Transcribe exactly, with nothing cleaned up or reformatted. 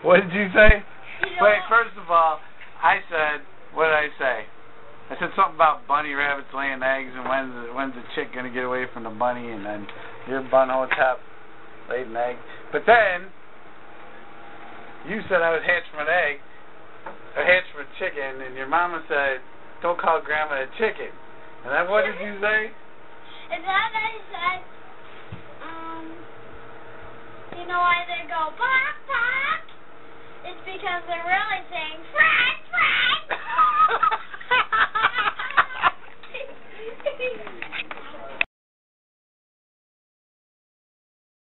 What did you say? You know Wait, what? first of all, I said, what did I say? I said something about bunny rabbits laying eggs and when's the, when's the chick going to get away from the bunny, and then your bunhotep laid an egg. But then, you said I was hatched from an egg, or hatched from a chicken, and your mama said, don't call grandma a chicken. And then what did you say? And then I said, um, you know why they go bark, bark? It's because they're really saying,